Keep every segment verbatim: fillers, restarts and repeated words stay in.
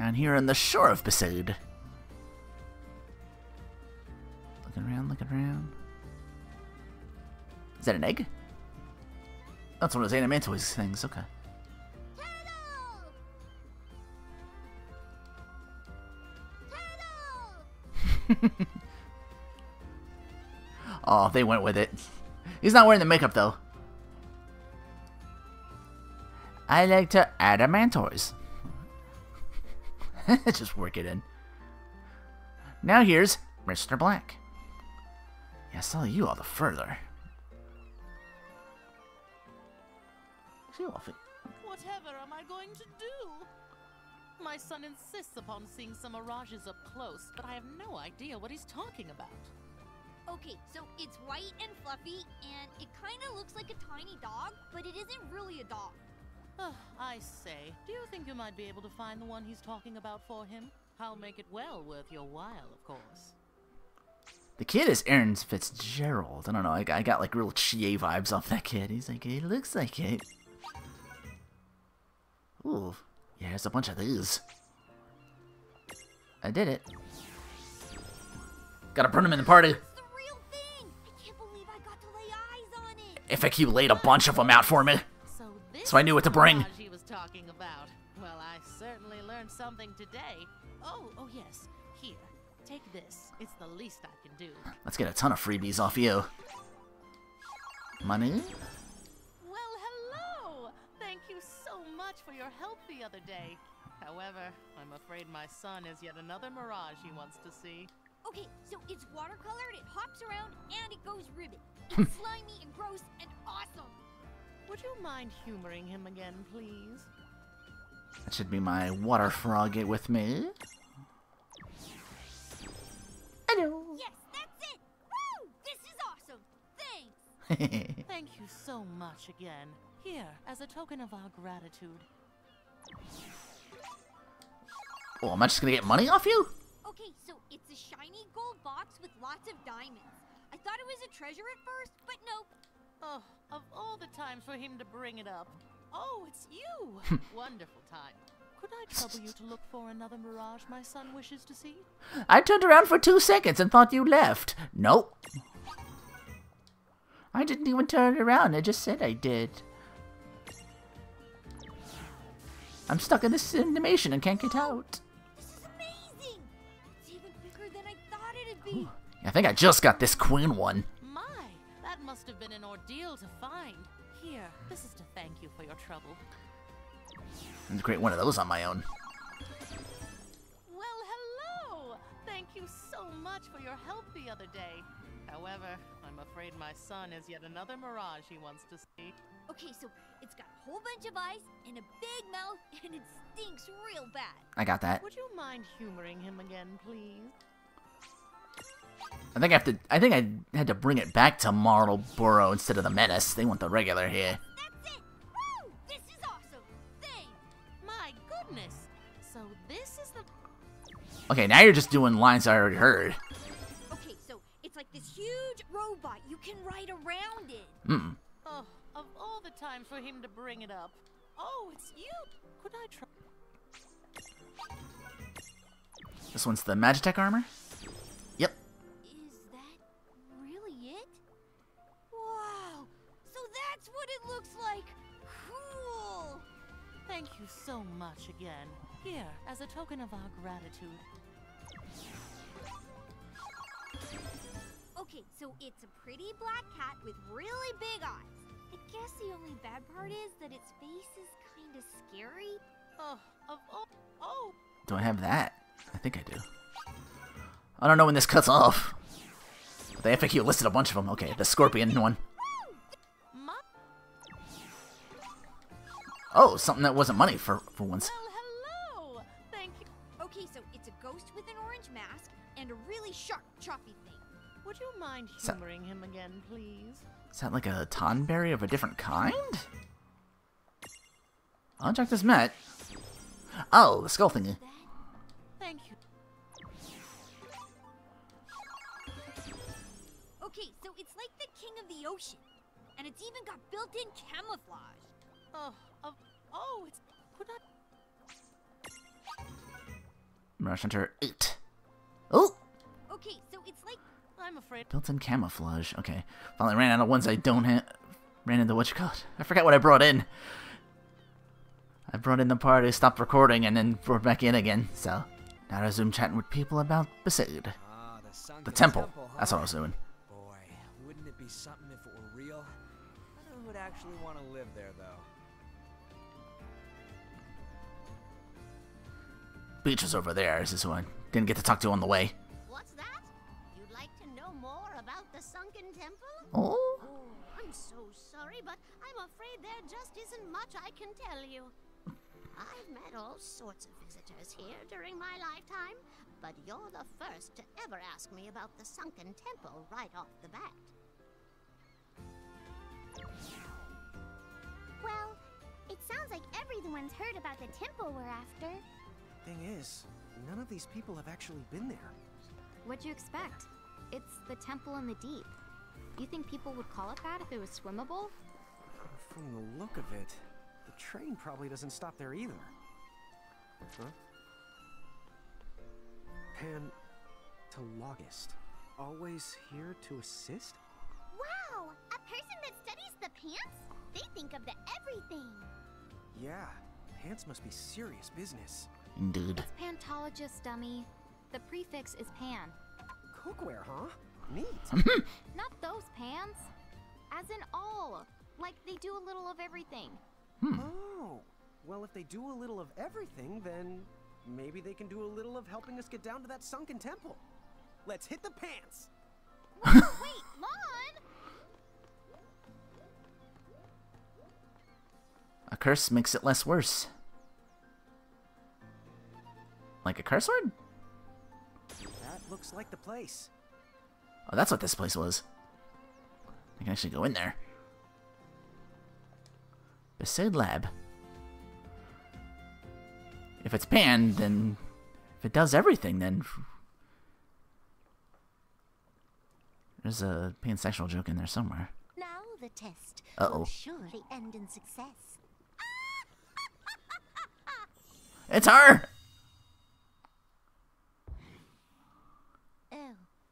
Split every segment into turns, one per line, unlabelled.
Down here on the shore of Besaid. Looking around, looking around. Is that an egg? That's one of those Animantoids things, okay. Oh, they went with it. He's not wearing the makeup, though. I like to Adamantoise. Just work it in. Now here's Mister Black. Yeah, I saw you all the further.
Whatever am I going to do? My son insists upon seeing some mirages up close, but I have no idea what he's talking about.
Okay, so it's white and fluffy, and it kind of looks like a tiny dog, but it isn't really a dog.
Oh, I say, do you think you might be able to find the one he's talking about for him? I'll make it well worth your while, of course.
The kid is Aaron Fitzgerald. I don't know, I, I got like real Chie vibes off that kid. He's like, it looks like it. Ooh, yeah, there's a bunch of these. I did it. Gotta burn them in the party.
It's the real thing! I can't believe I got to lay eyes on it!
F A Q laid a bunch of them out for me.
So, this
So I knew what to bring.
mirage he was talking about. Well, I certainly learned something today. Oh, oh yes. Here, take this. It's the least I can do.
Let's get a ton of freebies off you. Money?
Well, hello! Thank you so much for your help the other day. However, I'm afraid my son has yet another mirage he wants to see.
Okay, so it's watercolored, it hops around, and it goes ribbon. It's slimy and gross and awesome!
Would you mind humoring him again, please?
That should be my water frog with me. Hello.
Yes, that's it! Woo! This is awesome! Thanks!
Thank you so much again. Here, as a token of our gratitude.
Oh, am I just gonna get money off you?
Okay, so it's a shiny gold box with lots of diamonds. I thought it was a treasure at first, but nope.
Oh, of all the times for him to bring it up. Oh, it's you! Wonderful time. Could I trouble you to look for another mirage my son wishes to see?
I turned around for two seconds and thought you left. Nope. I didn't even turn around, I just said I did. I'm stuck in this animation and can't get out.
This is amazing! It's even bigger than I thought it'd be.
I think I just got this queen one.
My, that must have been an ordeal to find. Here, this is to thank you for your trouble.
I'm gonna create one of those on my own.
Well, hello! Thank you so much for your help the other day. However, I'm afraid my son has yet another mirage he wants to see.
Okay, so it's got a whole bunch of eyes and a big mouth, and it stinks real bad.
I got that.
Would you mind humoring him again, please?
I think I have to. I think I had to bring it back to Marlboro instead of the Menace. They want the regular here.
That's it! Woo! This is awesome! Thanks!
My goodness! So this is the...
Okay, now you're just doing lines I already heard.
Okay, so it's like this huge robot. You can ride around it.
Mm.
Oh, of all the times for him to bring it up. Oh, it's you! Could I try...
This one's the Magitech armor? Yep.
Is that really it? Wow! So that's what it looks like! Cool!
Thank you so much again. Here, as a token of our gratitude.
Okay, so it's a pretty black cat with really big eyes. I guess the only bad part is that its face is kind of scary.
Oh, of all... Oh!
Do I have that? I think I do. I don't know when this cuts off. The F A Q listed a bunch of them. Okay, the scorpion one.
My...
Oh, something that wasn't money for, for once.
Well, hello! Thank you...
Okay, so it's a ghost with an orange mask and a really sharp, choppy thing.
Would you mind
So-
humoring him again, please?
Is that like a tonberry of a different kind? I'll check this mat. Oh, the skull thingy.
Thank you.
Okay, so it's like the king of the ocean. And it's even got built-in camouflage.
Oh, of... Oh, it's... Could I...
Mirage Hunter eight. Oh!
Okay, so it's like...
I'm afraid.
Built-in camouflage. Okay. Finally ran out of ones I don't have. Ran into what you call it. I forgot what I brought in. I brought in the party, stopped recording, and then brought back in again. So, now I resume chatting with people about Besaid.
Ah, the,
The temple.
temple huh?
That's what I was doing.
Boy, wouldn't it be something if it were real? I don't know who would actually want to live there, though.
Beach was over there. This is who I didn't get to talk to on the way.
What's that? You'd like to know more about the Sunken Temple?
Oh?
Oh, I'm so sorry, but I'm afraid there just isn't much I can tell you. I've met all sorts of visitors here during my lifetime, but you're the first to ever ask me about the Sunken Temple right off the bat.
Well, it sounds like everyone's heard about the temple we're after.
Thing is, none of these people have actually been there.
What'd you expect? It's the temple in the deep. You think people would call it that if it was swimmable?
From the look of it, the train probably doesn't stop there either. Huh? Pantologist. Always here to assist?
Wow! A person that studies the pants? They think of the everything.
Yeah, pants must be serious business.
Indeed.
It's pantologist, dummy. The prefix is pan.
Cookware, huh? Neat.
Not those pans. As in all. Like they do a little of everything.
Oh, well, if they do a little of everything, then maybe they can do a little of helping us get down to that sunken temple. Let's hit the pants.
Wait, Lon!
A curse makes it less worse. Like a curse word?
That looks like the place.
Oh, that's what this place was. I can actually go in there. Besaid Lab. If it's pan, then... If it does everything, then... There's a pansexual joke in there somewhere.
Now the test
Uh-oh.
will surely end in success.
It's her!
Oh.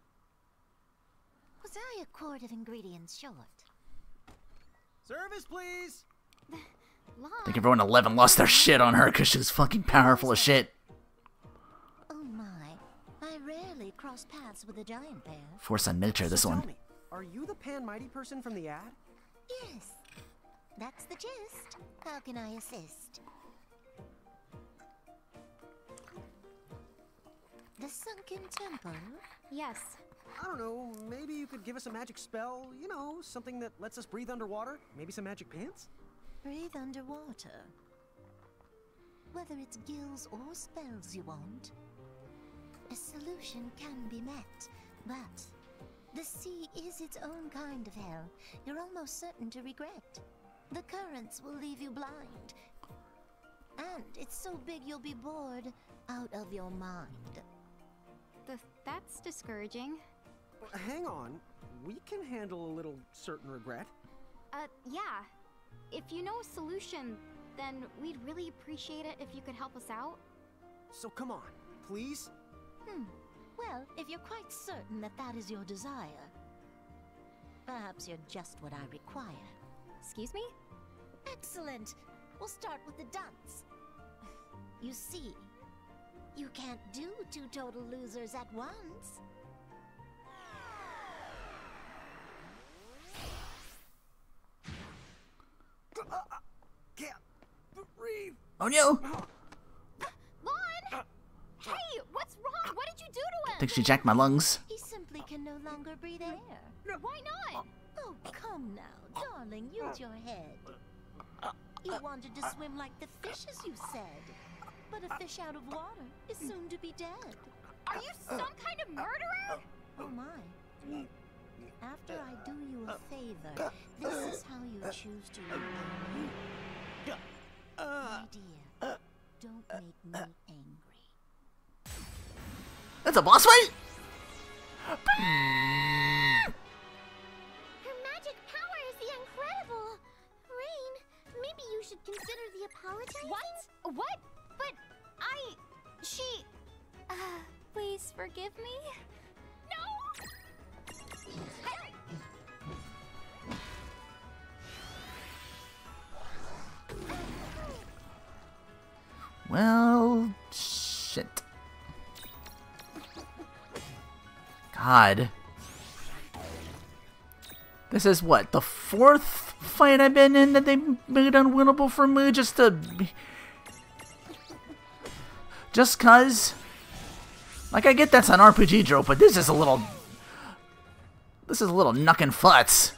Was I a quart of ingredients short?
Service, please.
Lon!
I think everyone eleven lost their shit on her because she was fucking powerful as shit.
Oh my. I rarely cross paths with a giant bear.
Force on miniature, this
So
one.
tell me, are you the Pan Mighty person from the ad?
Yes. That's the gist. How can I assist? The Sunken Temple?
Yes.
I don't know, maybe you could give us a magic spell, you know, something that lets us breathe underwater? Maybe some magic pants?
Breathe underwater. Whether it's gills or spells you want, a solution can be met, but the sea is its own kind of hell. You're almost certain to regret. The currents will leave you blind. And it's so big you'll be bored out of your mind.
The, that's discouraging.
Hang on, we can handle a little certain regret.
Uh, yeah. If you know a solution, then we'd really appreciate it if you could help us out.
So come on, please?
Hmm. Well, if you're quite certain that that is your desire, perhaps you're just what I require.
Excuse me?
Excellent! We'll start with the dunce. You see, you can't do two total losers at once.
Can't breathe.
Oh no!
Lon! Hey, what's wrong? What did you do to him?
Think she jacked my lungs?
He simply can no longer breathe air.
Why not?
Oh, come now, darling, use your head. You wanted to swim like the fishes, you said. But a fish out of water is soon to be dead.
Are you some kind of murderer?
Oh my. After I do you a favor, this is how you choose to repay me. My dear, don't make me angry.
That's a boss fight?
Her magic power is the incredible. Rain, maybe you should consider the apology. What? What? But I... She... forgive me? No!
Well, shit. God. This is what, the fourth fight I've been in that they made unwinnable for me just to... Just cuz? Like, I get that's an R P G trope, but this is a little... This is a little knuckin' futz.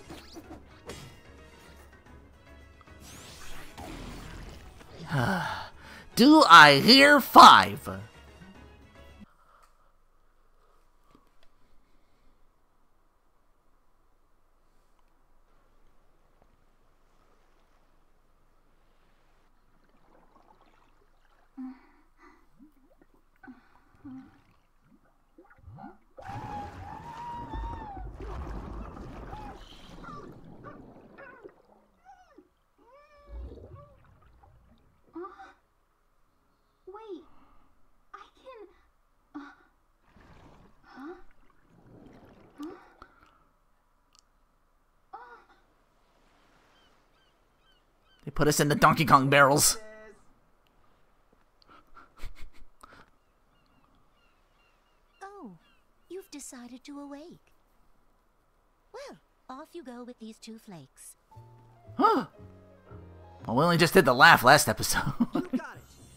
Do I hear five?
Wait, I can... Uh, huh? Huh? Uh.
They put us in the Donkey Kong barrels.
Oh, you've decided to awake. Well, off you go with these two flakes.
Huh. Well, we only just did the laugh last episode.
You got it.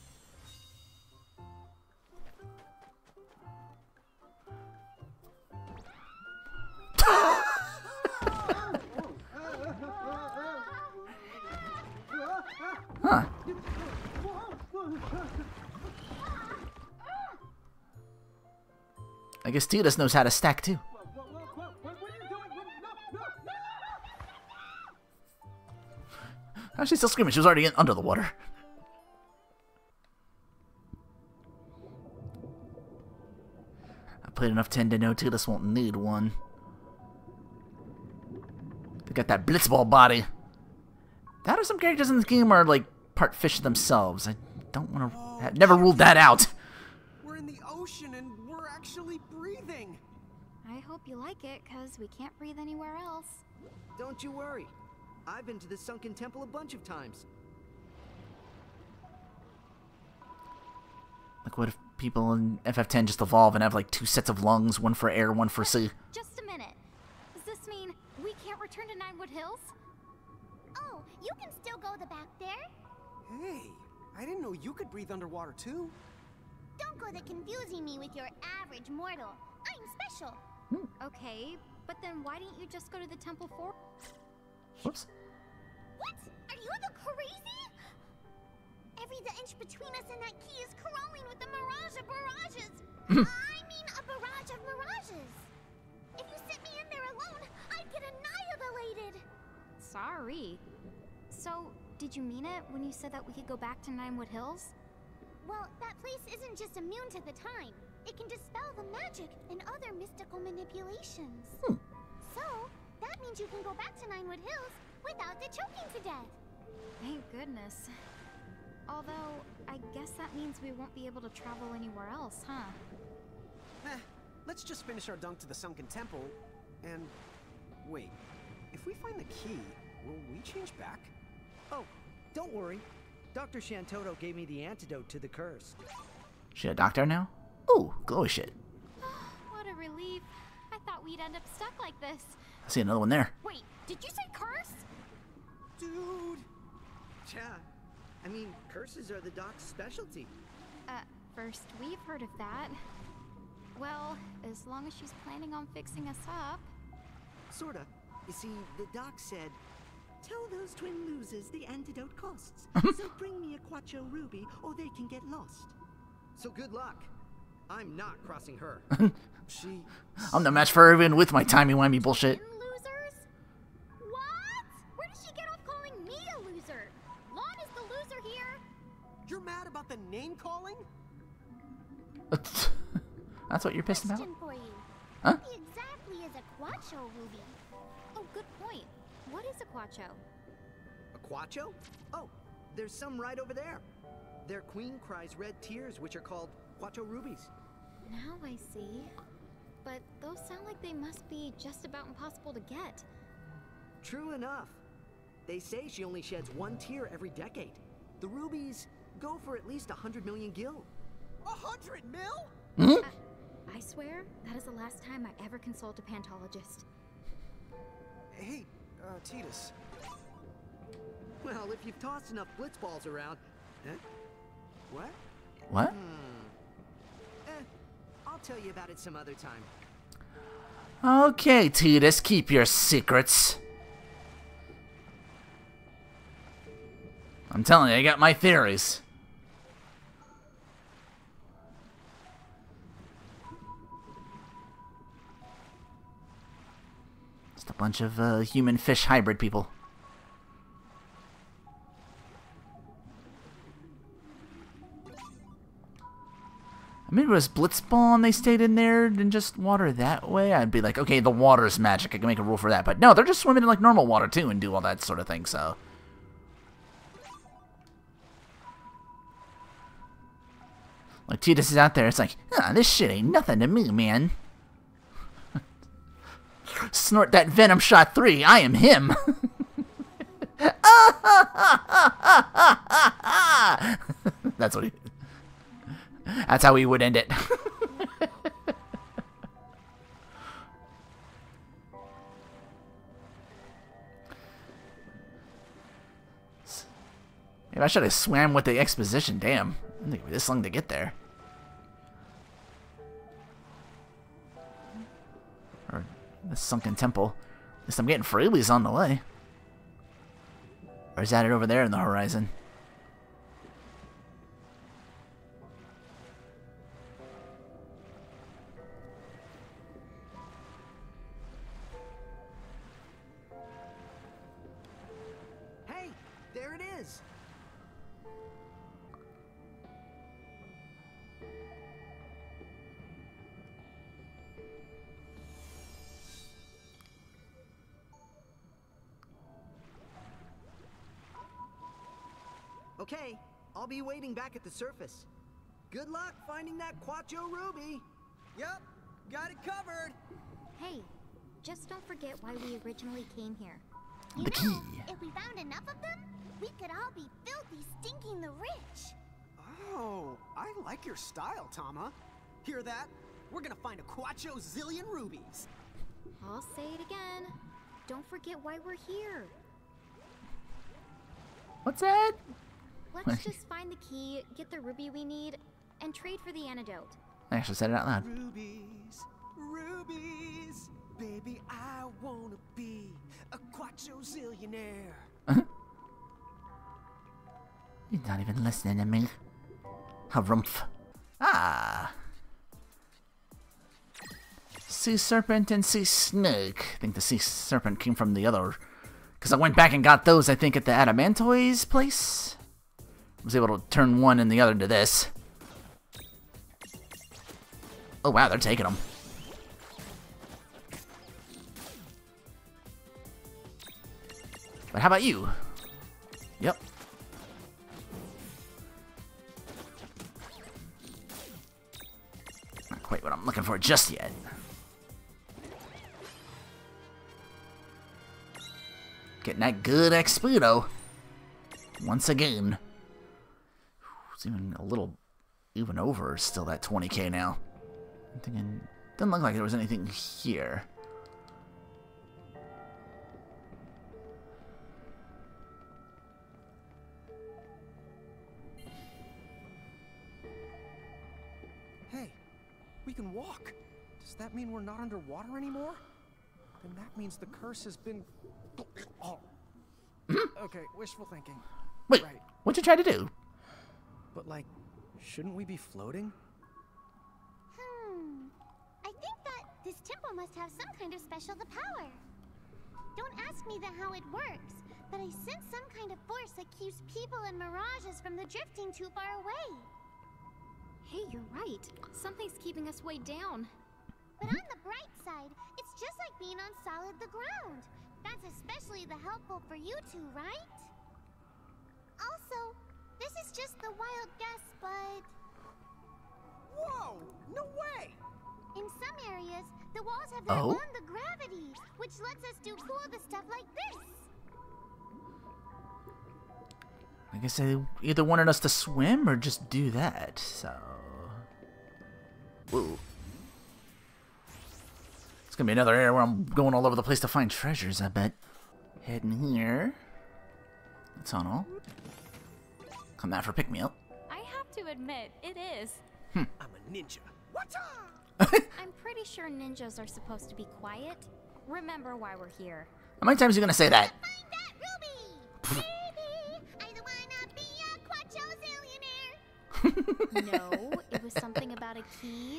Huh. I guess Tidus knows how to stack too. How's she still screaming? She was already in, under the water. I played enough ten to know Tidus won't need one. They got that blitzball body. That or some characters in this game are like part fish themselves. I don't want to.
Oh,
I've never ruled that out.
We're in the ocean and we're actually breathing.
I hope you like it, because we can't breathe anywhere else.
Don't you worry. I've been to the Sunken Temple a bunch of times.
Like, what if people in F F ten just evolve and have like two sets of lungs, one for air, one for sea?
Just a minute. Does this mean we can't return to Ninewood Hills?
Oh, you can still go the back there.
Hey, I didn't know you could breathe underwater too.
Don't go to confusing me with your average mortal. I'm special.
Okay, but then why didn't you just go to the temple for?
Whoops.
What? Are you the crazy? Every the inch between us and that key is crawling with a mirage of mirages. I mean a barrage of mirages. If you sit me in there alone, I'd get annihilated.
Sorry. So, did you mean it when you said that we could go back to Ninewood Hills?
Well, that place isn't just immune to the time. It can dispel the magic and other mystical manipulations.
Hmm.
So, that means you can go back to Ninewood Hills without the choking to death.
Thank goodness. Although, I guess that means we won't be able to travel anywhere else, huh?
Eh, let's just finish our dunk to the Sunken Temple, and... Wait, if we find the key, will we change back?
Oh, don't worry. Doctor Shantoto gave me the antidote to the curse.
She a doctor now? Ooh, glowy shit.
What a relief. I thought we'd end up stuck like this.
I see another one there.
Wait, did you say curse?
Dude!
Yeah, I mean, curses are the doc's specialty.
Uh, first we've heard of that. Well, as long as she's planning on fixing us up.
Sorta. You see, the doc said, tell those twin losers the antidote costs. So bring me a Quacho Ruby or they can get lost.
So good luck. I'm not crossing her. She...
I'm the match for her even with my timey-wimey bullshit.
Twin losers? What? Where did she get off calling me a loser? Lon is the loser here.
You're mad about the name-calling?
That's what you're pissed about?
Question for you.
Huh?
What exactly is a Quacho Ruby?
Oh, good point. What is a Quacho?
A Quacho?
Oh, there's some right over there. Their queen cries red tears, which are called Quacho Rubies.
Now I see. But those sound like they must be just about impossible to get.
True enough. They say she only sheds one tear every decade. The rubies go for at least a hundred million gil.
A hundred mil?
Hmm?
I, I swear, that is the last time I ever consult a pantologist.
Hey, uh, Tidus.
Well, if you've tossed enough blitzballs around... Huh? What?
What?
Hmm. Eh, I'll tell you about it some other time.
Okay, Tidus, keep your secrets. I'm telling you, I got my theories. Just a bunch of uh, human-fish hybrid people. Maybe it was Blitzball and they stayed in there and just water that way. I'd be like, okay, the water's magic. I can make a rule for that. But no, they're just swimming in like normal water too and do all that sort of thing, so. Like Tidus is out there, it's like, ah, this shit ain't nothing to me, man. Snort that Venom Shot three, I am him. That's what he... That's how he would end it. Maybe I should have swam with the exposition. Damn. I didn't think it'd be this long to get there. Or the sunken temple. At least I'm getting freebies on the way. Or is that it over there in the horizon?
Hey, there it is. Okay, I'll be waiting back at the surface. Good luck finding that Quacho Ruby.
Yep, got it covered.
Hey, just don't forget why we originally came here.
You
The
know,
key.
if we found enough of them, we could all be filthy, stinking the rich.
Oh, I like your style, Tama. Hear that? We're gonna find a Quacho zillion rubies.
I'll say it again. Don't forget why we're here.
What's that?
Let's just find the key, get the ruby we need, and trade for the antidote.
I actually said it out loud.
Rubies, rubies, baby, I wanna be a Quacho zillionaire.
You're not even listening to me. Harumph. Ah. Sea serpent and sea snake. I think the sea serpent came from the other. Because I went back and got those, I think, at the Adamantoise place. I was able to turn one and the other to this. Oh wow, they're taking them. But how about you? Yep. Not quite what I'm looking for just yet. Getting that good X P though. Once again. It's even a little even over still that twenty K now. I'm thinking, doesn't look like there was anything here.
Hey, we can walk. Does that mean we're not underwater anymore? Then that means the curse has been... Oh. Okay, wishful thinking.
Wait,
Right.
what'd you try to do?
But like, shouldn't we be floating?
Hmm. I think that this temple must have some kind of special power. Don't ask me the how it works, but I sense some kind of force that keeps people and mirages from the drifting too far away.
Hey, you're right. Something's keeping us way down.
But on the bright side, it's just like being on solid the ground. That's especially the helpful for you two, right? Also, this is just the wild guess, but...
Whoa! No way!
walls have their
Oh?
own the gravity, which lets us do cool the stuff like this.
I guess they either wanted us to swim or just do that, so... Whoa. It's gonna be another area where I'm going all over the place to find treasures, I bet. Heading here. The tunnel. Come out for pick-me-up.
I have to admit, it is.
I'm a ninja. What's up?
I'm pretty sure ninjas are supposed to be quiet. Remember why we're here.
How many times are you gonna say that?
Find that ruby! Baby, I don't wanna be a Quacho zillionaire.
No, it was something about a key.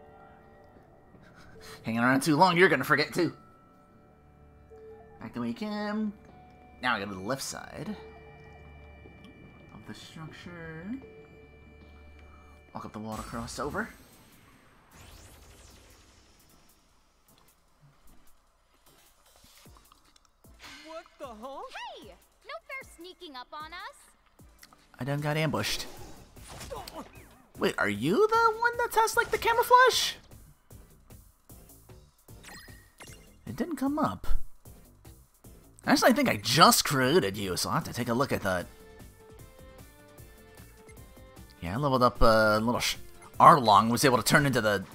Hanging around too long, you're gonna forget too. Back the way you came. Now I go to the left side of the structure. Walk up the wall to cross over.
What the huh?
Hey! No fair sneaking up on us.
I done got ambushed. Wait, are you the one that has like the camouflage? It didn't come up. Actually, I think I just created you, so I'll have to take a look at that. Yeah, I leveled up a little sh Arlong, was able to turn into the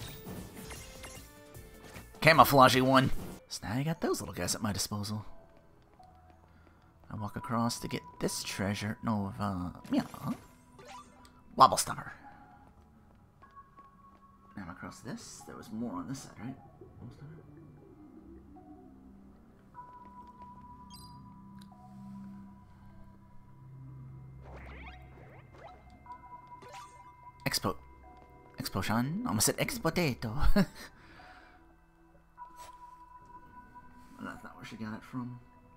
camouflagey one. So now I got those little guys at my disposal. I walk across to get this treasure. No, uh, yeah. Wobble Stomper. Now I'm across this. There was more on this side, right? Wobble Stomper. Expo... Explosion? Almost said Expotato. That's not where she got it from.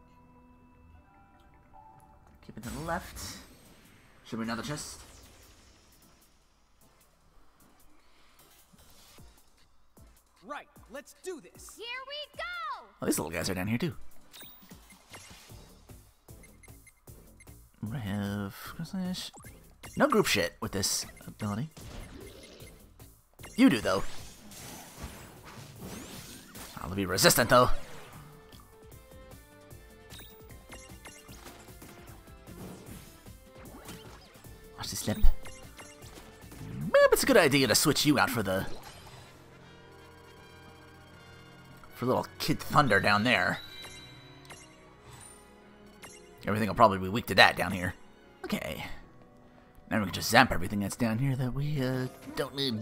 Keep it to the left. Should be another chest.
Right, let's do this.
Here we go!
Oh, these little guys are down here too. I have no group shit with this ability. You do though. I'll be resistant though. Watch this slip. Maybe it's a good idea to switch you out for the for little Kid Thunder down there. Everything will probably be weak to that down here. Okay. Now we can just zap everything that's down here that we uh, don't need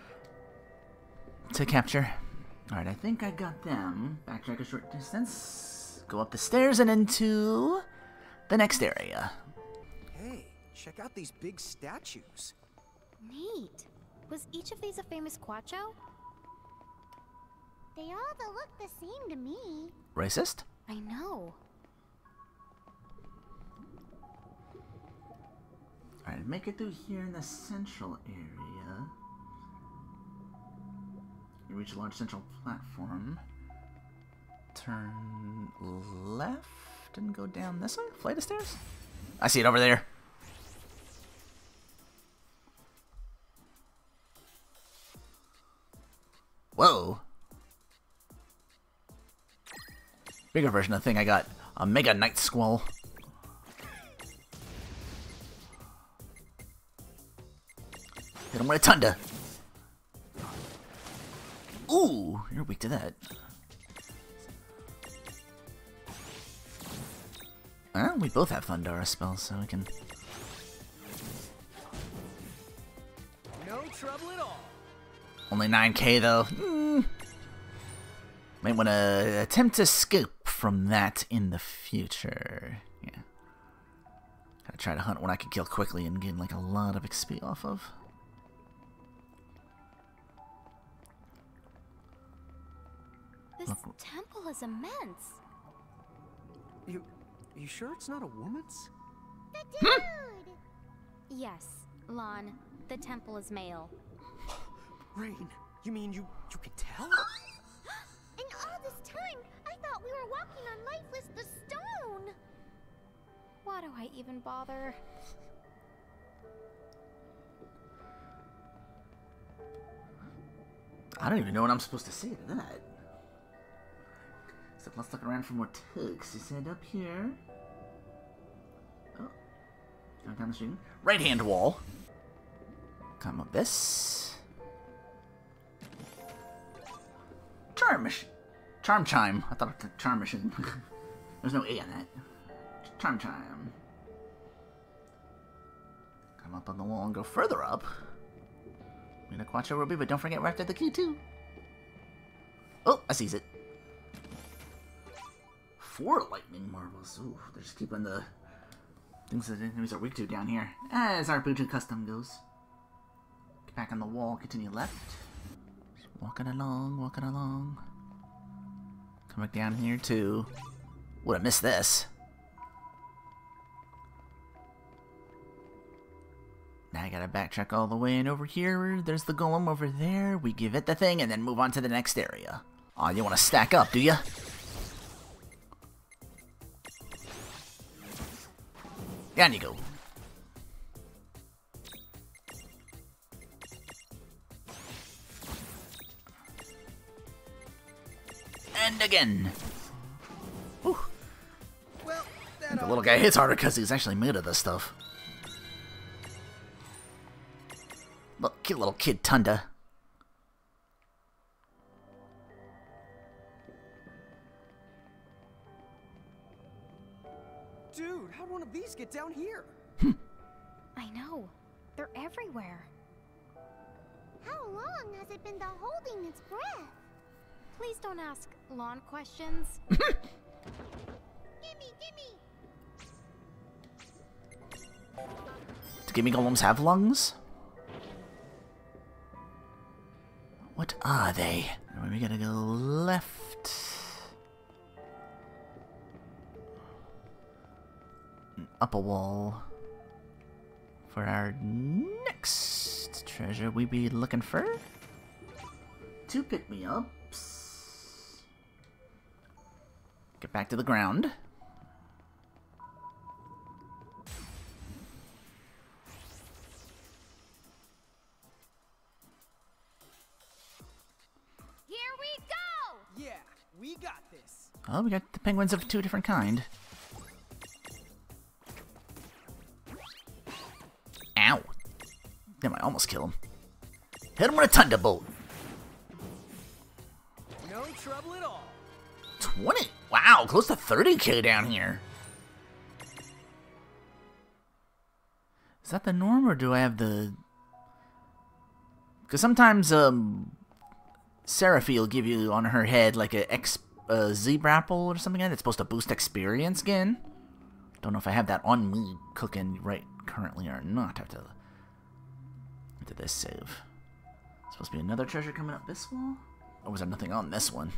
to capture. Alright, I think I got them. Backtrack a short distance. Go up the stairs and into the next area.
Hey, check out these big statues.
Neat. Was each of these a famous Quacho?
They all don't look the same to me.
Racist?
I know.
Alright, make it through here in the central area. You reach a large central platform. Turn left and go down this way? Flight of stairs? I see it over there. Whoa. Bigger version of the thing I got. A Mega Night Squall. Hit him with a Tunda. Ooh, you're weak to that. Well, we both have Thundara spells, so we can...
No trouble at all.
Only nine K though. Mm. Might want to attempt to escape from that in the future. Yeah. Gotta try to hunt what I can kill quickly and gain like a lot of X P off of.
This temple is immense.
You, you sure it's not a woman's?
The dude!
Yes, Lon, the temple is male.
Rain, you mean you, you can tell?
And all this time, I thought we were walking on Lifeless the Stone.
Why do I even bother?
I don't even know what I'm supposed to say to that. Except let's look around for more tugs. Is that up here? Oh. Going down the street. Right hand wall. Come up this. Charm machine. Charm chime. I thought it was charm machine. There's no A on that. Charm chime. Come up on the wall and go further up. I'm gonna Quattro Ruby, but don't forget we're after the key too. Oh, I sees it. Four lightning marbles. Ooh, they're just keeping the things that enemies are weak to down here. As our Buju custom goes. Get back on the wall, continue left. Just walking along, walking along. Come back down here too. Would have missed this. Now I gotta backtrack all the way, and over here, there's the golem over there. We give it the thing, and then move on to the next area. Aw, you wanna stack up, do ya? Down you go. And again. Whew.
Well,
The little guy hits harder because he's actually made of this stuff. Look, cute little kid Tunda.
Dude, how'd one of these get down here?
I know. They're everywhere.
How long has it been the holding its breath?
Please don't ask lawn questions.
Gimme, gimme!
Do gimme golems have lungs? What are they? We gotta go left. Up a wall. For our next treasure, we be looking for two pick-me-ups. Get back to the ground.
Here we go!
Yeah, we got this.
Oh, we got the penguins of two different kind. Ow. Damn, I almost kill him. Hit him with a thunderbolt.
No trouble at all.
twenty? Wow, close to thirty K down here. Is that the norm, or do I have the... Because sometimes, um... Seraphie will give you on her head like a X, uh, Z-Brapple or something like that. It's supposed to boost experience again. Don't know if I have that on me cooking right currently or not after, after this save. Supposed to be another treasure coming up this wall? Or was there nothing on this one?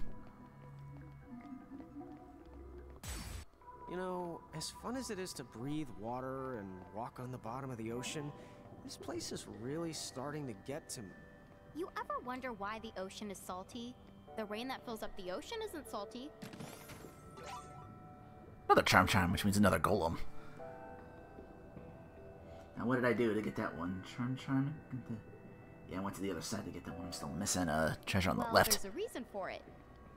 You know, as fun as it is to breathe water and walk on the bottom of the ocean, this place is really starting to get to me.
You ever wonder why the ocean is salty? The rain that fills up the ocean isn't salty.
Another Charm Charm, which means another golem. Now, what did I do to get that one? Charm Charm? Yeah, I went to the other side to get that one. I'm still missing a treasure on the
well,
left.
There's a reason for it.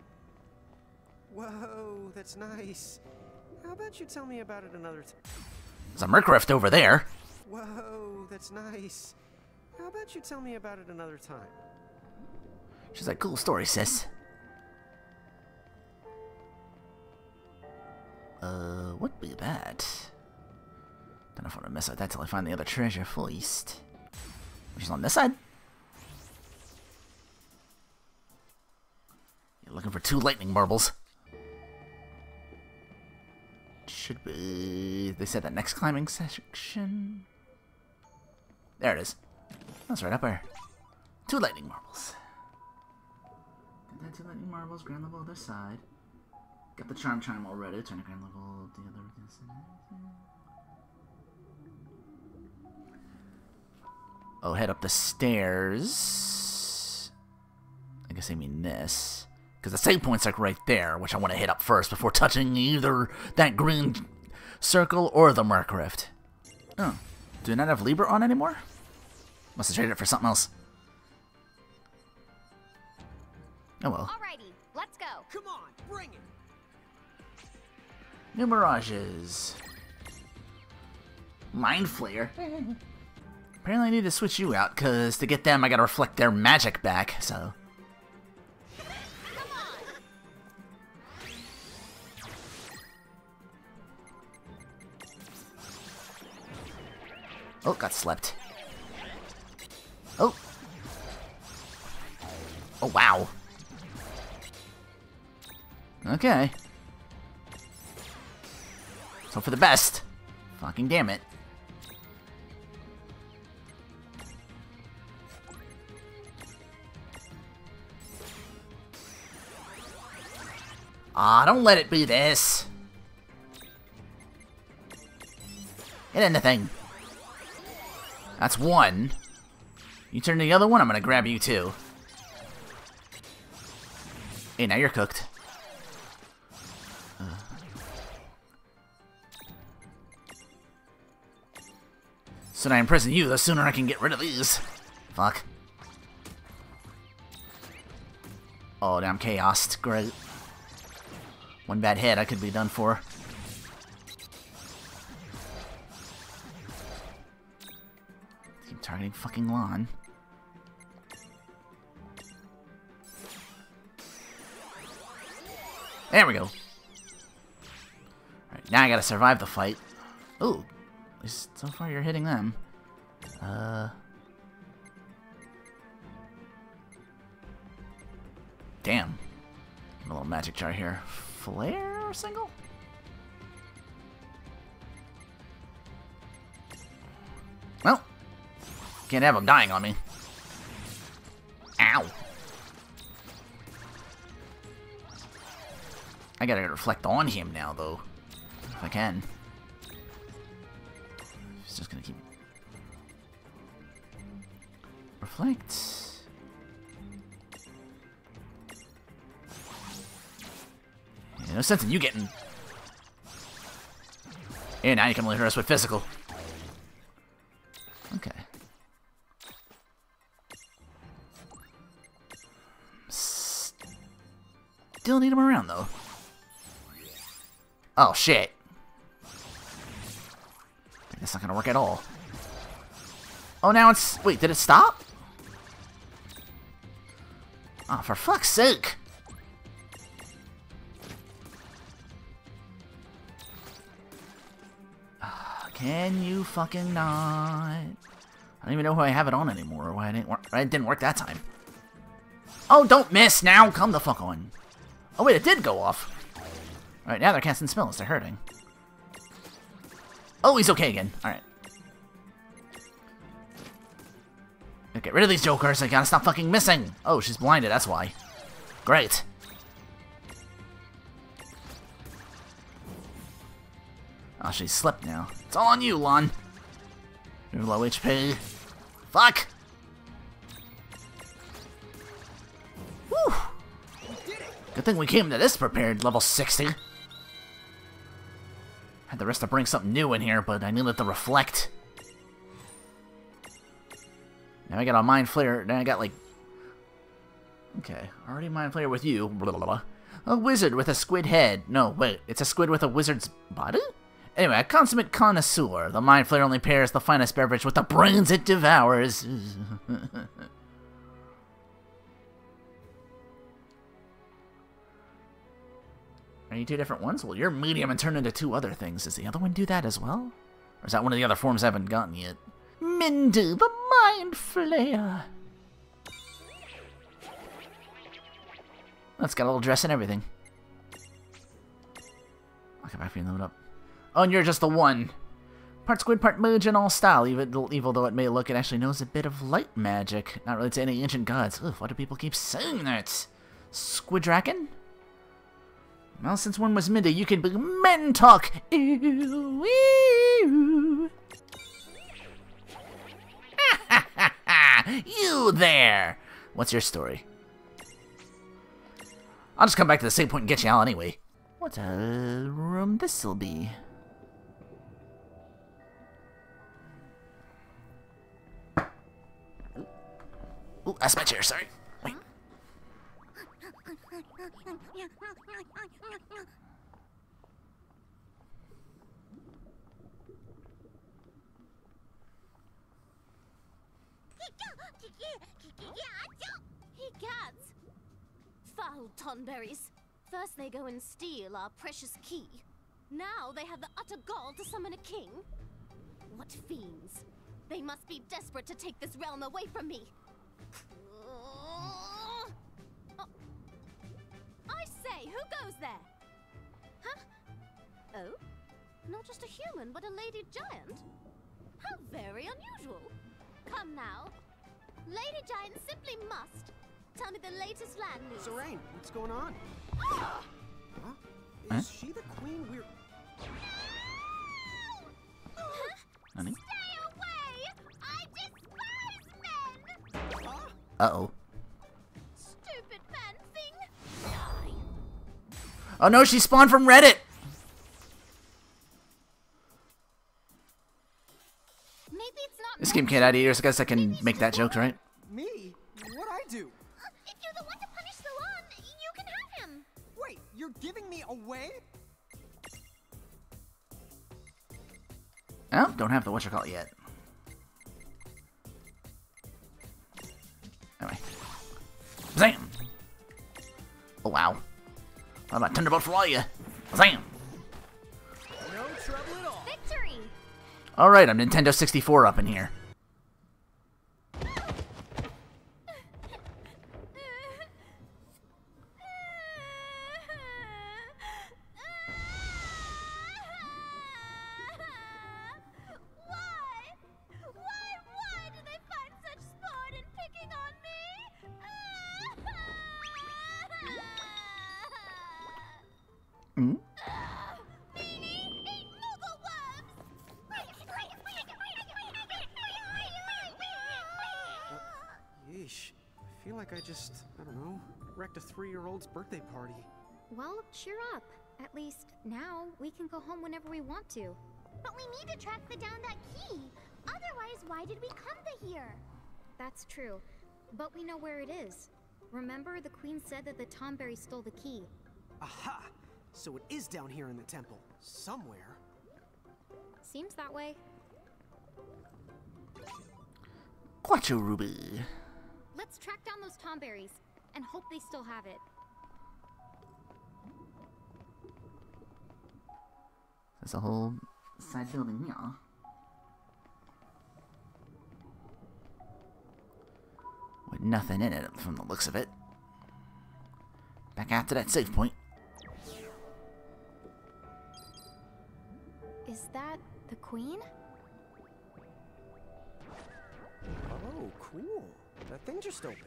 Whoa, that's nice. How about you tell me about it another time?
There's a Merc Rift over there.
Whoa, that's nice. How about you tell me about it another time?
She's like, cool story, sis. Uh, what be that? Don't know if I want to mess with that till I find the other treasure first. Which is on this side. You're looking for two lightning marbles. Should be... They said that next climbing section. There it is. That's right up there. Two lightning marbles. Got that two lightning marbles, grand level other side. Got the Charm Charm already, turn to grand level the other Oh, head up the stairs. I guess I mean this. Because the save point's like right there, which I want to hit up first before touching either that green circle or the Merc Rift. Oh. Do I not have Libra on anymore? Must have traded it for something else. Oh well.
Alrighty, let's go.
Come on, bring it.
New mirages. Mind Flayer. Apparently I need to switch you out, because to get them I gotta reflect their magic back, so... Oh, got slept. Oh! Oh, wow. Okay. So for the best. Fucking damn it. Ah, don't let it be this. Get in the thing. That's one. You turn to the other one, I'm gonna grab you too. Hey, now you're cooked. Uh. The sooner I imprison you, the sooner I can get rid of these. Fuck. Oh, damn, chaos. Great. One bad hit, I could be done for. Keep targeting fucking Lon. There we go. Alright, now I gotta survive the fight. Ooh. At least so far you're hitting them. Uh... Damn. A little magic jar here. Flare single? Well, can't have him dying on me. Ow. I gotta reflect on him now, though. If I can. He's just gonna keep... Reflect. Yeah, no sense in you getting... Yeah, now you can only hurt us with physical. Okay. Still need him around, though. Oh, shit. That's not gonna work at all. Oh, now it's... Wait, did it stop? Oh, for fuck's sake. Can you fucking not? I don't even know why I have it on anymore, or why it didn't work. It didn't work that time. Oh, don't miss now! Come the fuck on. Oh wait, it did go off. Alright, now they're casting spells. They're hurting. Oh, he's okay again. Alright. Get rid of these jokers. I gotta stop fucking missing. Oh, she's blinded. That's why. Great. Oh, she's slipped now. It's all on you, Lon. You're low H P. Fuck! Whew! Good thing we came to this prepared, level sixty. Had the rest to bring something new in here, but I needed to reflect. Now I got a Mind Flayer, then I got like... Okay, already Mind Flayer with you. Blah, blah, blah. A wizard with a squid head. No, wait, it's a squid with a wizard's body? Anyway, a consummate connoisseur. The Mind Flayer only pairs the finest beverage with the brains it devours. Are you two different ones? Well, you're medium and turn into two other things. Does the other one do that as well? Or is that one of the other forms I haven't gotten yet? Mindu, the Mind Flayer. That's got a little dress and everything. I'll get back being loaded up. Oh, and you're just the one. Part squid, part mage, and all style. Even evil though it may look, it actually knows a bit of light magic. Not related to any ancient gods. Ugh, why do people keep saying that? Squidraken? Well, since one was Mindy, you can be Mentalk. Ew, ew. You there! What's your story? I'll just come back to the same point and get you out anyway. What a room this'll be. Ooh, that's my chair, sorry. Wait.
He gets foul tonberries. First they go and steal our precious key. Now they have the utter gall to summon a king. What fiends! They must be desperate to take this realm away from me. Oh. I say, who goes there? Huh? Oh? Not just a human, but a lady giant? How very unusual. Come now. Lady giant simply must tell me the latest land news.
Zoraine, what's going on?
Ah!
Huh? Is she the queen we're...
No!
Honey?
Stay away! I despise men!
Huh?
Uh-oh.
Stupid man thing! Die!
Oh no, she spawned from Reddit!
Maybe it's not
This game can't add ears. I guess I can make that joke, right?
Me? What'd I do?
If you're the one to punish Salon, you can have him!
Wait, you're giving me away?
Oh, don't have the whatchamacallit yet. Anyway. Zam! Oh, wow. How about Thunderbolt for all you? Zam!
No trouble at all.
Victory!
Alright, I'm Nintendo sixty-four up in here. Hmm?
Yeesh. I feel like I just, I don't know, wrecked a three-year-old's birthday party.
Well, cheer up. At least now we can go home whenever we want to.
But we need to track the down that key. Otherwise, why did we come to here?
That's true. But we know where it is. Remember, the queen said that the Tonberry stole the key.
Aha! So it is down here in the temple. Somewhere.
Seems that way.
Quattro Ruby.
Let's track down those Tonberries and hope they still have it.
There's a whole side building here. With nothing in it from the looks of it. Back after that save point.
Is that the queen?
Oh, cool. That thing just opened.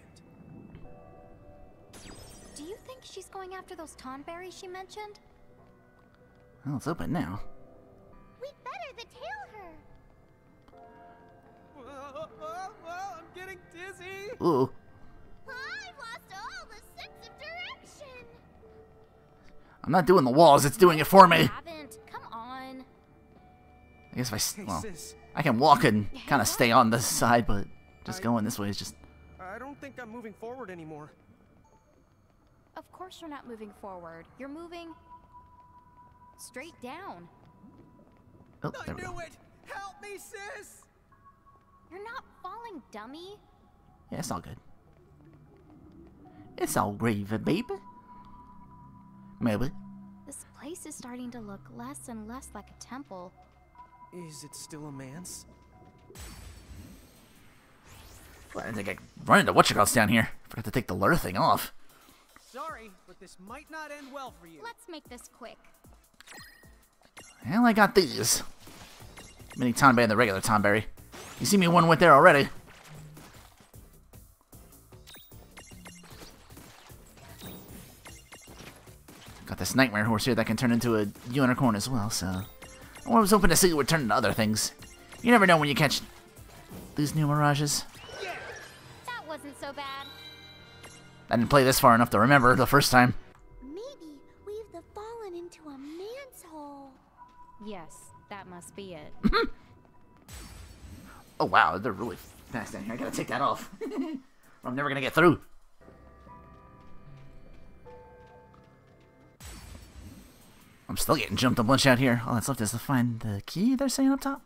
Do you think she's going after those Tonberries she mentioned?
Well, it's open now.
We better detail her.
Whoa, whoa, whoa, I'm getting dizzy.
Ooh.
I've lost all the sense of direction.
I'm not doing the walls, it's doing it for me.
I haven't. Come on.
I guess if I, s-
Hey,
well,
sis.
I can walk and kind of stay on this side, but just
I-
going this way is just...
I don't think I'm moving forward anymore.
Of course you're not moving forward. You're moving straight down.
Oh,
I
there we
knew
go.
it! Help me, sis!
You're not falling, dummy.
Yeah, it's all good. It's all gravy, baby. Maybe.
This place is starting to look less and less like a temple.
Is it still a manse?
Well, I didn't think I run into whatchamacallits down here. Forgot to take the lure thing off.
Sorry, but this might not end well for you.
Let's make this quick.
Well, I got these. Mini Tonberry and the regular Tonberry. You see me one with there already. Got this nightmare horse here that can turn into a unicorn as well, so... I was hoping to see it would turn into other things. You never know when you catch these new mirages.
That wasn't so bad.
I didn't play this far enough to remember the first time.
Maybe we've the fallen into a man's hole.
Yes, that must be it.
Oh wow, they're really fast down here. I gotta take that off. or I'm never gonna get through. I'm still getting jumped a bunch out here. All that's left is to find the key they're saying up top.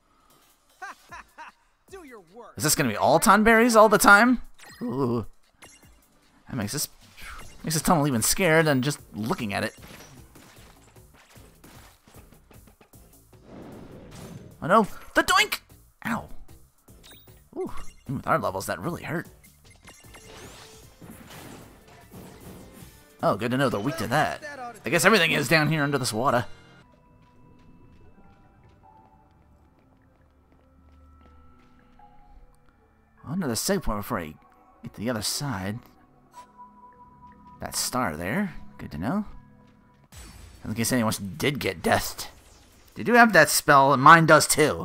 Do your work.
Is this gonna be all Tonberries all the time? Ooh. That makes this makes this tunnel even scared than just looking at it. Oh no! The doink! Ow. Ooh. With our levels, that really hurt. Oh, good to know they're weak to that. I guess everything is down here under this water. Another save point before I get to the other side. That star there. Good to know. In case anyone did get deathed. They do have that spell, and mine does too.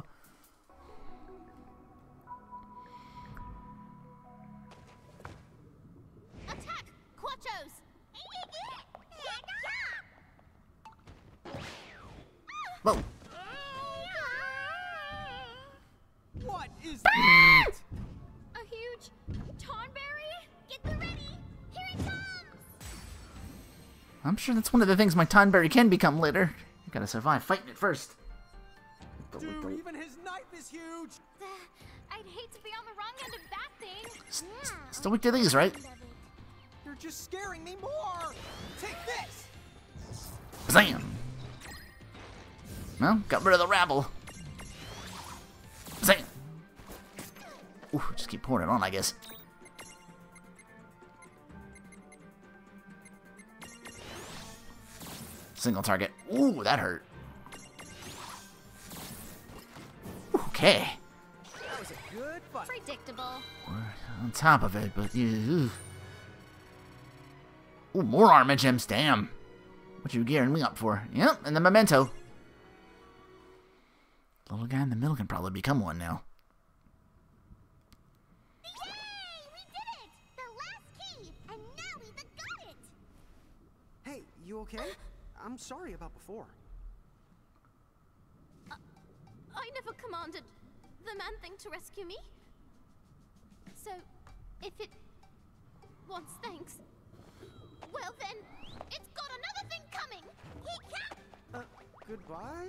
Attack! Quachos!
Whoa.
What is that?
A huge Tonberry?
Get the ready! Here it comes!
I'm sure that's one of the things my Tonberry can become later. You gotta survive fighting it first.
Dude, even his knife is huge.
Uh, I'd hate to be on the wrong end of that thing.
S Still weak to these, right?
You're just scaring me more. Take this.
Bam! Well, got rid of the rabble. Bam! Ooh, just keep pouring it on, I guess. Single target. Ooh, that hurt. Okay.
That was a good fight.
Predictable.
We're on top of it, but you. Ooh, more armor gems. Damn. What you gearing me up for? Yep, and the memento. The little guy in the middle can probably become one now.
Yay! We did it! The last key! And now we got it!
Hey, you okay? I'm sorry about before.
I never commanded the man thing to rescue me. So, if it wants thanks,
Well then, it's got another thing coming! He can't
Uh, goodbye?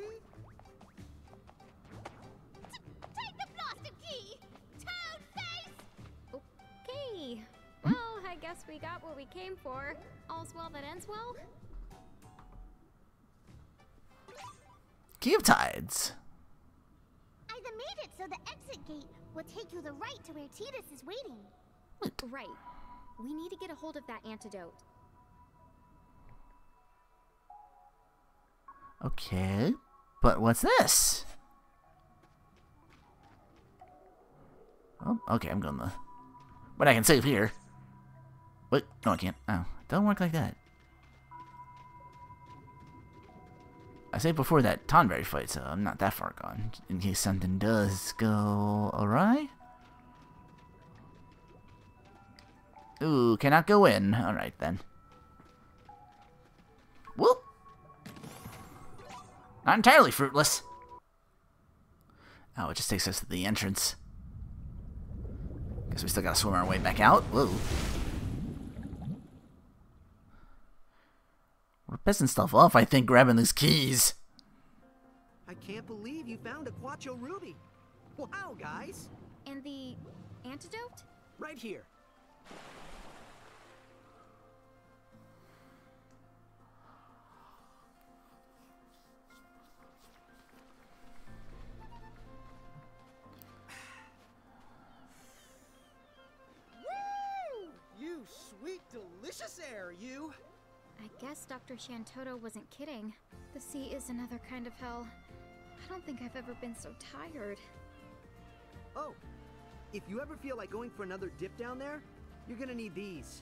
take the blaster key! Toad face!
okay. Well, I guess we got what we came for. All's well that ends well.
Key of Tides.
I've made it so the exit gate will take you the right to where Tidus is waiting.
Right. We need to get a hold of that antidote.
Okay, but what's this? Oh, okay, I'm going the... But I can save here. Wait, no I can't. Oh, don't work like that. I saved before that Tonberry fight, so I'm not that far gone. In case something does go awry. Ooh, cannot go in. Alright then. Whoop! Not entirely fruitless. Oh, it just takes us to the entrance. Guess we still gotta swim our way back out. Whoa. We're pissing stuff off, I think, grabbing these keys.
I can't believe you found a Quacho Ruby. Wow, guys.
And the antidote?
Right here.
Woo! You sweet, delicious air, you.
I guess Doctor Shantoto wasn't kidding. The sea is another kind of hell. I don't think I've ever been so tired.
Oh, if you ever feel like going for another dip down there, you're gonna need these.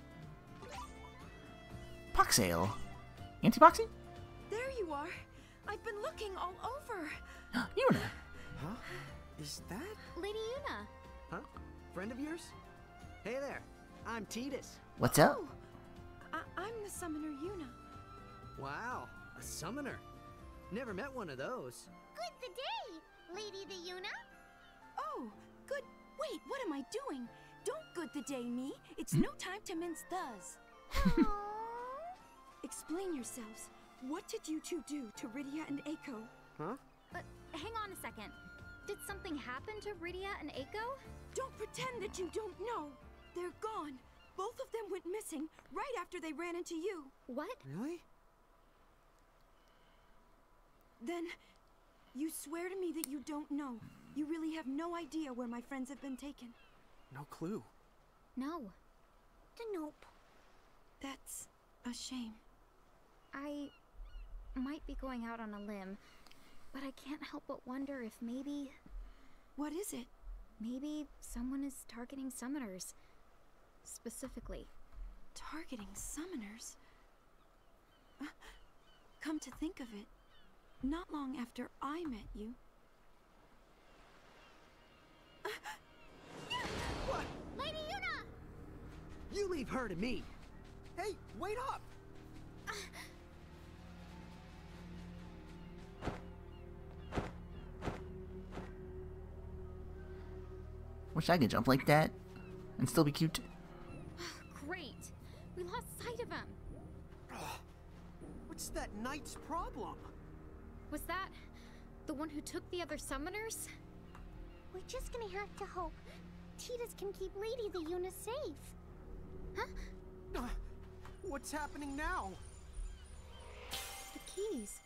Poxale. Antipoxy?
There you are. I've been looking all over.
Yuna.
Huh? Is that?
Lady Yuna.
Huh? Friend of yours? Hey there. I'm Tidus.
What's up?
Oh, I- I'm the summoner Yuna.
Wow, a summoner. Never met one of those.
Good the day, Lady the Yuna.
Oh, good. Wait, what am I doing? Don't good the day me. It's no time to mince thus.
Aww.
Explain yourselves. What did you two do to Rydia and Eiko?
Huh?
But hang on a second. Did something happen to Rydia and Eiko?
Don't pretend that you don't know. They're gone. Both of them went missing right after they ran into you.
What?
Really?
Then you swear to me that you don't know. You really have no idea where my friends have been taken.
No clue.
No.
Nope.
That's a shame.
I might be going out on a limb, but I can't help but wonder if maybe...
What is it?
Maybe someone is targeting summoners. Specifically.
Targeting summoners? Uh, come to think of it, not long after I met you...
What?
Lady Yuna!
You leave her to me.
Hey, wait up!
Wish I could jump like that and still be cute.
Great! We lost sight of him!
What's that knight's problem?
Was that the one who took the other summoners?
We're just gonna have to hope Tidus can keep Lady the Yuna safe.
Huh?
Uh, what's happening now?
The keys.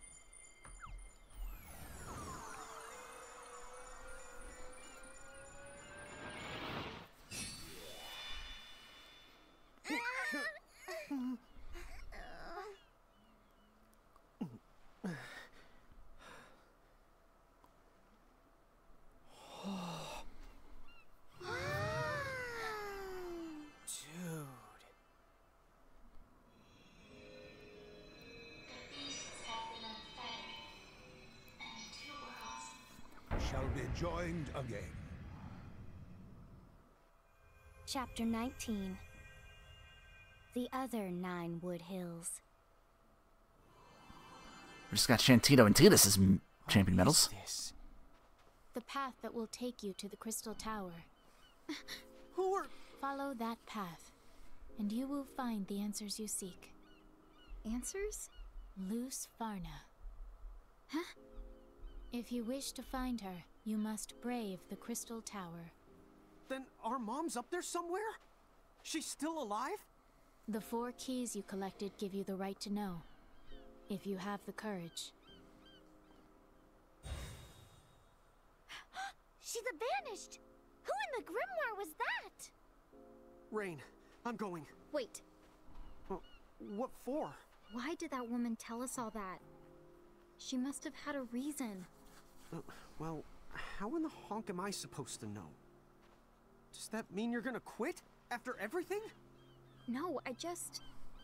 Shall be joined again.
Chapter nineteen. The other nine Wood Hills.
We just got Shantito and Tidus as m champion medals.
This?
The path that will take you to the Crystal Tower.
Who are...
Follow that path, and you will find the answers you seek.
Answers?
Luce Farna.
Huh?
If you wish to find her, you must brave the Crystal Tower.
Then our mom's up there somewhere? She's still alive?
The four keys you collected give you the right to know, if you have the courage.
She's vanished! Who in the grimoire was that?
Rain, I'm going.
Wait.
Uh, what for?
Why did that woman tell us all that? She must have had a reason.
Uh, well, how in the honk am I supposed to know? Does that mean you're gonna quit? After everything?
No, I just...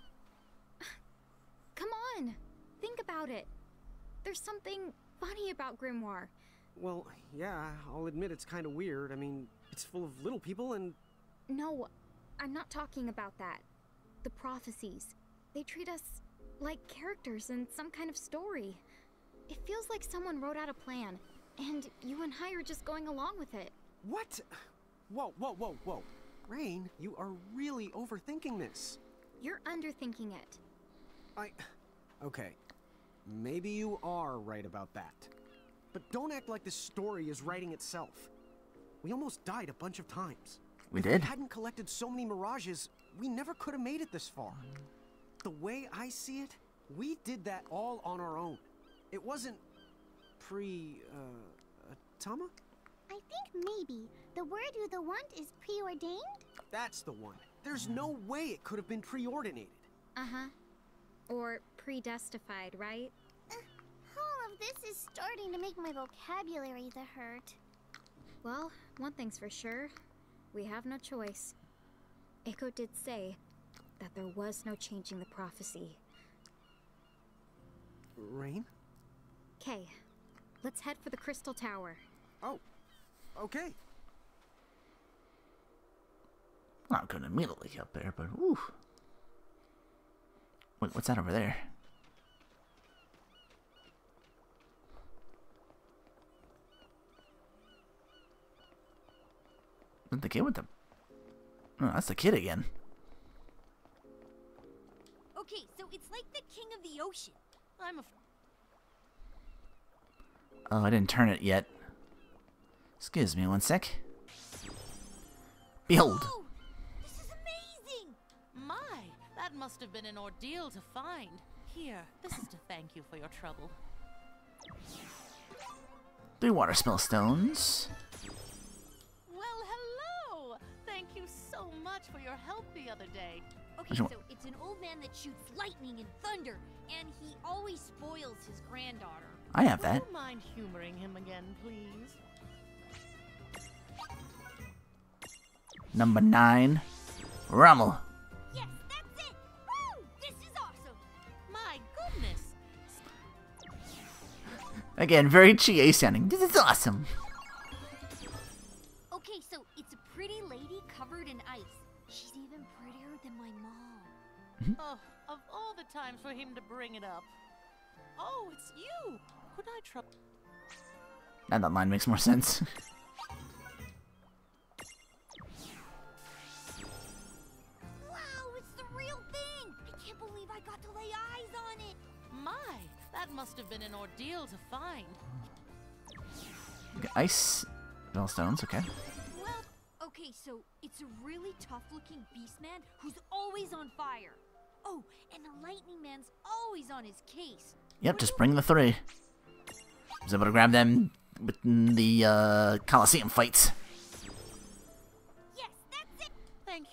Come on! Think about it. There's something funny about Grimoire.
Well, yeah, I'll admit it's kind of weird. I mean, it's full of little people and...
No, I'm not talking about that. The prophecies. They treat us like characters in some kind of story. It feels like someone wrote out a plan, and you and I are just going along with it.
What? Whoa, whoa, whoa, whoa. Rain, you are really overthinking this.
You're underthinking it.
I... Okay. Maybe you are right about that. But don't act like this story is writing itself. We almost died a bunch of times.
We
if
did?
we hadn't collected so many mirages, we never could have made it this far. The way I see it, we did that all on our own. It wasn't pre... uh... Tama?
I think maybe the word you the want is preordained?
That's the one. There's no way it could have been preordinated.
Uh-huh. Or predestified, right?
Uh, all of this is starting to make my vocabulary the hurt.
Well, one thing's for sure. We have no choice. Eiko did say that there was no changing the prophecy.
Rain?
Okay, let's head for the Crystal Tower.
Oh, okay.
Not gonna immediately up there, but whew. Wait, what's that over there? Is that the kid with the... Oh, that's the kid again.
Okay, so it's like the king of the ocean.
I'm a.
Oh, I didn't turn it yet. Excuse me one sec. Behold.
Oh, this is amazing!
My, that must have been an ordeal to find. Here, this is to thank you for your trouble.
Three water spell stones.
Well, hello! Thank you so much for your help the other day.
Okay, so it's an old man that shoots lightning and thunder, and he always spoils his granddaughter.
I have that.
Would you mind humoring him again, please?
Number nine. Rommel.
Yes, that's it! Woo! This is awesome!
My goodness!
Again, very Chie sounding. This is awesome.
Okay, so it's a pretty lady covered in ice. She's even prettier than my mom.
Oh, of all the times for him to bring it up. Oh, it's you! Could I trouble?
Now that line makes more sense.
Wow, it's the real thing! I can't believe I got to lay eyes on it!
My, that must have been an ordeal to find.
Okay, ice spell stones, okay.
Well, okay, so it's a really tough-looking beast man who's always on fire. Oh, and the lightning man's always on his case.
Yep, just bring the three. I was able to grab them with the uh, Coliseum fights.
Yes, that's it!
Thank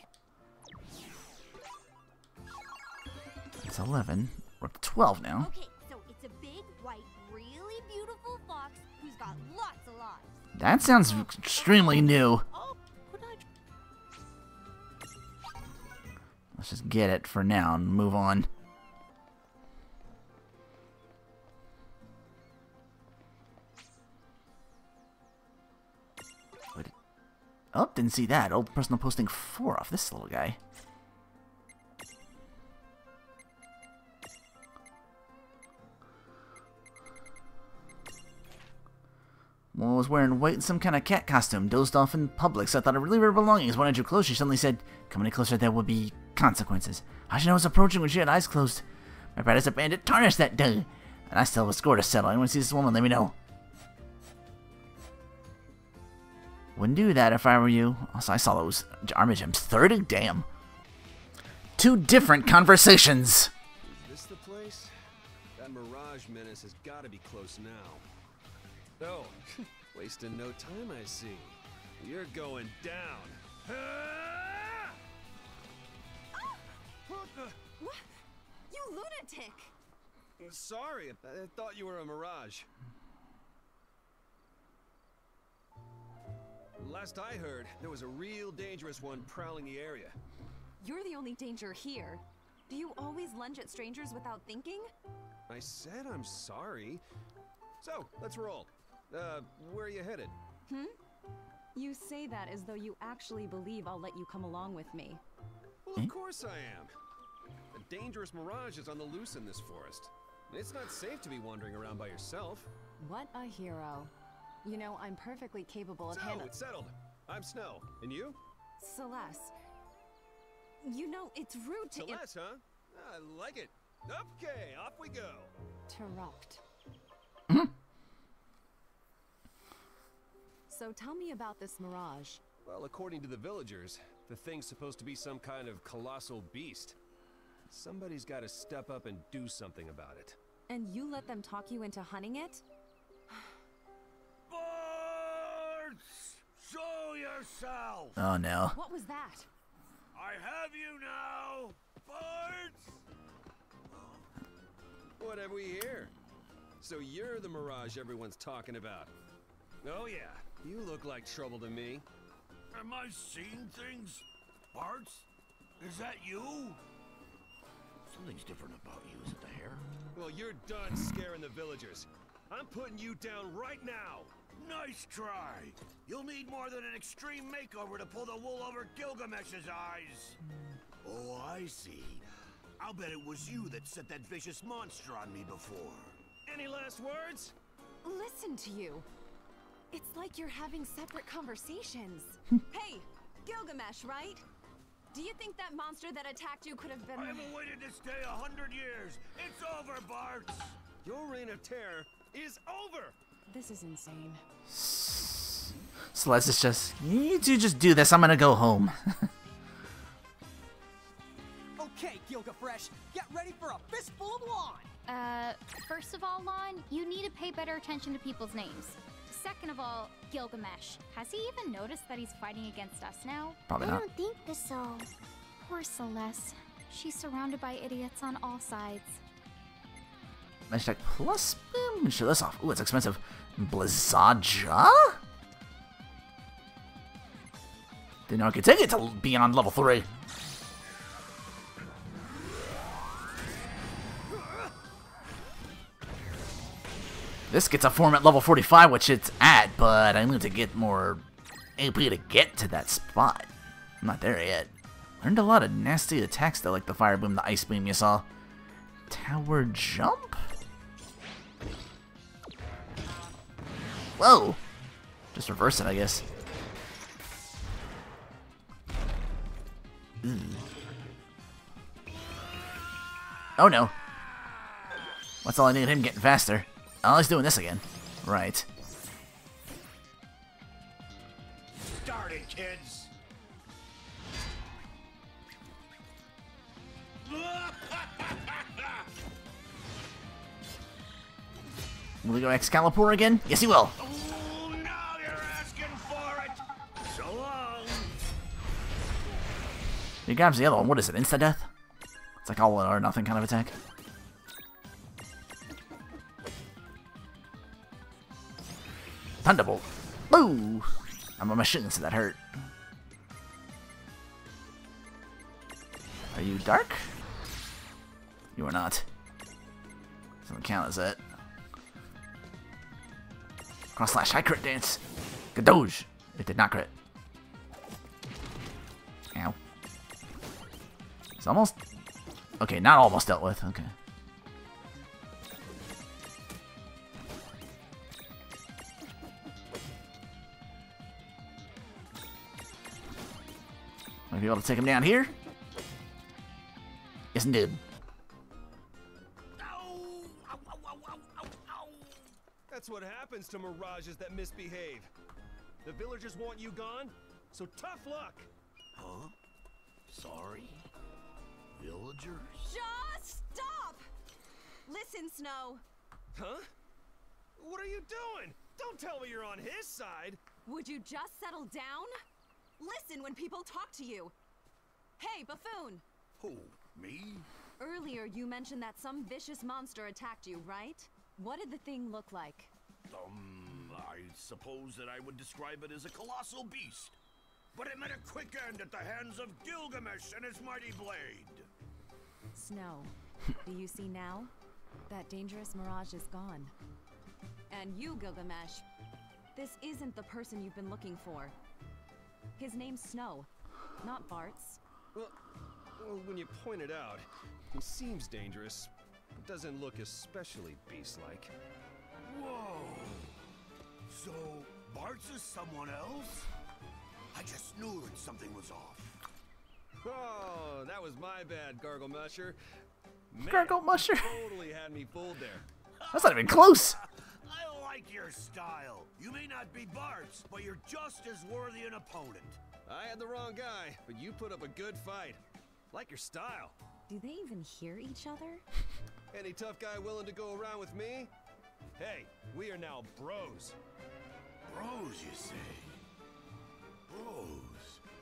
you.
It's eleven. We're up to twelve now.
Okay, so it's a big, white, really beautiful fox who's got lots of lives.
That sounds extremely new.
Oh, could I?
Let's just get it for now and move on. Wait. Oh, didn't see that. Old personal posting four off this little guy. Well, I was wearing white and some kind of cat costume, dozed off in public, so I thought I really her belongings. When I drew close, she suddenly said, "Come any closer, there will be consequences." How should I know I was approaching when she had eyes closed? My pride as a bandit tarnished that day, and I still have a score to settle. Anyone see this woman, let me know. Wouldn't do that if I were you. Also, I saw those armor gems. thirty? Damn. Two different conversations.
Is this the place? That Mirage menace has got to be close now. Oh, wasting no time, I see. You're going down.
What? You lunatic!
Sorry, I thought you were a Mirage. Last I heard, there was a real dangerous one prowling the area.
You're the only danger here. Do you always lunge at strangers without thinking?
I said I'm sorry. So, let's roll. Uh, where are you headed?
Hmm? You say that as though you actually believe I'll let you come along with me.
Well, of course I am. A dangerous Mirage is on the loose in this forest. It's not safe to be wandering around by yourself.
What a hero. You know, I'm perfectly capable of
So,
handling-
it's settled. I'm Snow. And you?
Celeste. You know, it's rude to-
Celeste, huh? I like it. Okay, off we go.
Interrupt. So tell me about this Mirage.
Well, according to the villagers, the thing's supposed to be some kind of colossal beast. Somebody's got to step up and do something about it.
And you let them talk you into hunting it?
Bards! Show yourself!
Oh no.
What was that?
I have you now! Bards!
What have we here? So you're the Mirage everyone's talking about. Oh yeah, you look like trouble to me.
Am I seeing things? Bards? Is that you? Something's different about you. Is it the hair?
Well, you're done scaring the villagers. I'm putting you down right now.
Nice try. You'll need more than an extreme makeover to pull the wool over Gilgamesh's eyes. Oh, I see. I'll bet it was you that set that vicious monster on me before.
Any last words?
Listen to you. It's like you're having separate conversations. Hey, Gilgamesh, right? Do you think that monster that attacked you could have been...
I haven't waited this day a hundred years. It's over, Bart.
Your reign of terror is over.
This is insane.
Celeste is just, you two just do this. I'm gonna go home.
Okay, Gilgafresh, get ready for a fistful of lawn.
Uh, first of all, Lon, you need to pay better attention to people's names. Second of all, Gilgamesh. Has he even noticed that he's fighting against us now?
Probably
I
not.
don't think so.
Poor Celeste. She's surrounded by idiots on all sides.
Magic plus boom. Show this off. Ooh, it's expensive. Blizzaja? Didn't know I could take it to beyond level three. This gets a form at level forty-five, which it's at, but I need to get more A P to get to that spot. I'm not there yet. Learned a lot of nasty attacks though, like the fire boom, the ice beam you saw. Tower jump? Whoa! Just reverse it, I guess. Ooh. Oh no. What's all I need? Him getting faster. Oh, he's doing this again. Right.
Start it, kids.
Will he go Excalibur again? Yes, he will.
Oh, now you're asking for it. So long.
He grabs the other one. What is it? Insta-death? It's like all or nothing kind of attack. Thunderbolt. Boo! I'm a machine, so that hurt. Are you dark? You are not. Doesn't count as it. Cross slash high crit dance. Kadoge. It did not crit. Ow. It's almost. Okay, not almost dealt with. Okay. Might be able to take him down here. Yes, indeed.
That's what happens to mirages that misbehave. The villagers want you gone, so tough luck.
Huh? Sorry? Villagers?
Just stop! Listen, Snow.
Huh? What are you doing? Don't tell me you're on his side.
Would you just settle down? Listen when people talk to you. Hey, Buffoon.
Who? Me?
Earlier you mentioned that some vicious monster attacked you, right? What did the thing look like?
Um, I suppose that I would describe it as a colossal beast. But it met a quick end at the hands of Gilgamesh and his mighty blade.
Snow, do you see now? That dangerous mirage is gone. And you, Gilgamesh, this isn't the person you've been looking for. His name's Snow, not Bart's.
Well, well, when you point it out, he seems dangerous. It doesn't look especially beast-like.
Whoa! So, Bart's is someone else? I just knew that something was off.
Oh, that was my bad, Gargle-Musher.
Gargle-Musher?
Totally had me fooled there.
That's not even close.
I like your style. You may not be Bart's, but you're just as worthy an opponent.
I had the wrong guy, but you put up a good fight. Like your style.
Do they even hear each other?
Any tough guy willing to go around with me? Hey, we are now bros.
Bros, you say? Bros.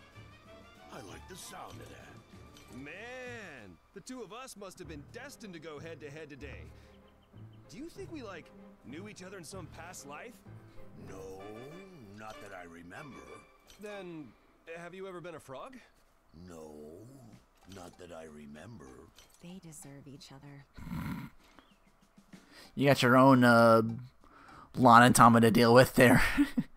I like the sound of that.
Man, the two of us must have been destined to go head to head today. Do you think we, like, knew each other in some past life?
No, not that I remember.
Then, have you ever been a frog?
No, not that I remember.
They deserve each other.
You got your own uh, Lon and Tama to deal with there.